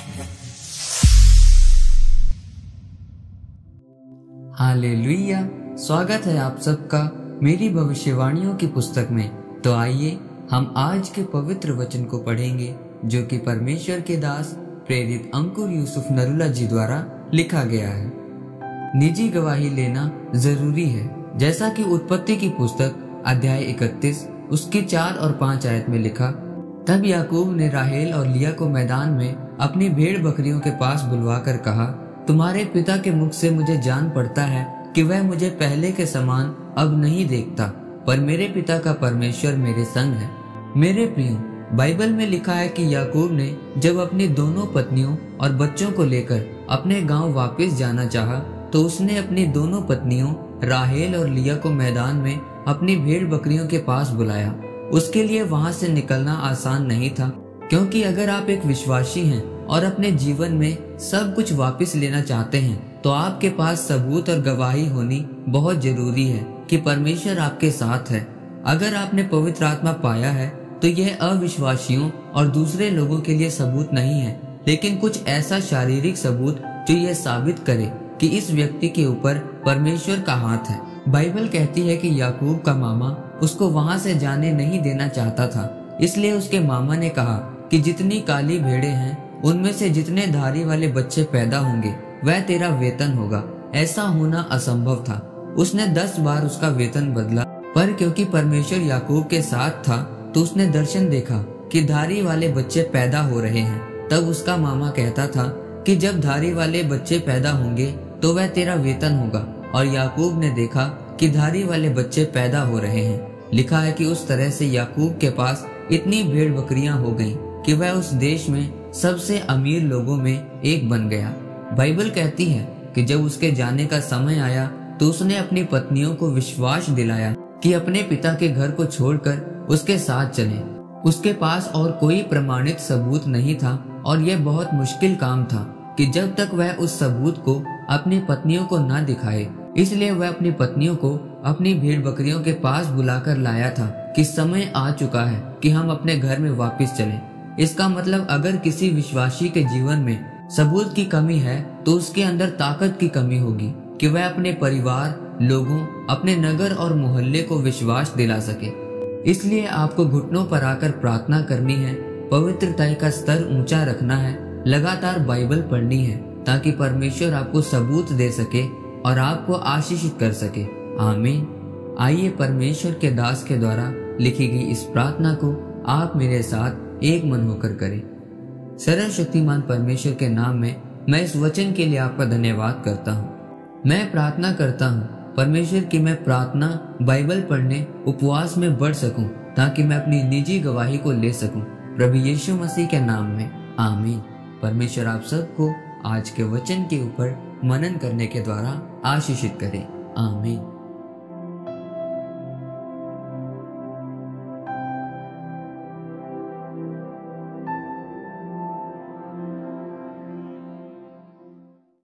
Hallelujah. स्वागत है आप सबका मेरी भविष्यवाणियों की पुस्तक में। तो आइए हम आज के पवित्र वचन को पढ़ेंगे जो कि परमेश्वर के दास प्रेरित अंकुर यूसुफ नरूला जी द्वारा लिखा गया है। निजी गवाही लेना जरूरी है, जैसा कि उत्पत्ति की पुस्तक अध्याय 31 उसकी 4 और 5 आयत में लिखा। तब याकूब ने राहेल और लिया को मैदान में अपनी भेड़ बकरियों के पास बुलवाकर कहा, तुम्हारे पिता के मुख से मुझे जान पड़ता है कि वह मुझे पहले के समान अब नहीं देखता, पर मेरे पिता का परमेश्वर मेरे संग है। मेरे प्रियो, बाइबल में लिखा है कि याकूब ने जब अपनी दोनों पत्नियों और बच्चों को लेकर अपने गांव वापस जाना चाहा, तो उसने अपनी दोनों पत्नियों राहेल और लिया को मैदान में अपनी भेड़ बकरियों के पास बुलाया। उसके लिए वहां से निकलना आसान नहीं था, क्योंकि अगर आप एक विश्वासी हैं और अपने जीवन में सब कुछ वापस लेना चाहते हैं, तो आपके पास सबूत और गवाही होनी बहुत जरूरी है कि परमेश्वर आपके साथ है। अगर आपने पवित्र आत्मा पाया है तो यह अविश्वासियों और दूसरे लोगों के लिए सबूत नहीं है, लेकिन कुछ ऐसा शारीरिक सबूत जो यह साबित करे कि इस व्यक्ति के ऊपर परमेश्वर का हाथ है। बाइबल कहती है कि याकूब का मामा उसको वहां से जाने नहीं देना चाहता था, इसलिए उसके मामा ने कहा कि जितनी काली भेड़ें हैं उनमें से जितने धारी वाले बच्चे पैदा होंगे वह तेरा वेतन होगा। ऐसा होना असंभव था। उसने 10 बार उसका वेतन बदला, पर क्योंकि परमेश्वर याकूब के साथ था तो उसने दर्शन देखा कि धारी वाले बच्चे पैदा हो रहे हैं। तब उसका मामा कहता था कि जब धारी वाले बच्चे पैदा होंगे तो वह तेरा वेतन होगा, और याकूब ने देखा कि धारी वाले बच्चे पैदा हो रहे हैं। लिखा है कि उस तरह से याकूब के पास इतनी भेड़ बकरियां हो गईं कि वह उस देश में सबसे अमीर लोगों में एक बन गया। बाइबल कहती है कि जब उसके जाने का समय आया तो उसने अपनी पत्नियों को विश्वास दिलाया कि अपने पिता के घर को छोड़कर उसके साथ चलें। उसके पास और कोई प्रमाणित सबूत नहीं था, और यह बहुत मुश्किल काम था कि जब तक वह उस सबूत को अपनी पत्नियों को न दिखाए। इसलिए वह अपनी पत्नियों को अपनी भेड़ बकरियों के पास बुलाकर लाया था कि समय आ चुका है कि हम अपने घर में वापस चलें। इसका मतलब अगर किसी विश्वासी के जीवन में सबूत की कमी है तो उसके अंदर ताकत की कमी होगी कि वह अपने परिवार, लोगों, अपने नगर और मोहल्ले को विश्वास दिला सके। इसलिए आपको घुटनों पर आकर प्रार्थना करनी है, पवित्रता का स्तर ऊंचा रखना है, लगातार बाइबल पढ़नी है, ताकि परमेश्वर आपको सबूत दे सके और आपको आशीषित कर सके। आमीन। आइए परमेश्वर के दास के द्वारा लिखी गई इस प्रार्थना को आप मेरे साथ एक मन होकर करें। सर्वशक्तिमान परमेश्वर के नाम में मैं इस वचन के लिए आपका धन्यवाद करता हूँ। मैं प्रार्थना करता हूँ परमेश्वर की मैं प्रार्थना, बाइबल पढ़ने, उपवास में बढ़ सकूं, ताकि मैं अपनी निजी गवाही को ले सकूं। प्रभु यीशु मसीह के नाम में आमीन। परमेश्वर आप सबको आज के वचन के ऊपर मनन करने के द्वारा आशीषित करे। आमीन।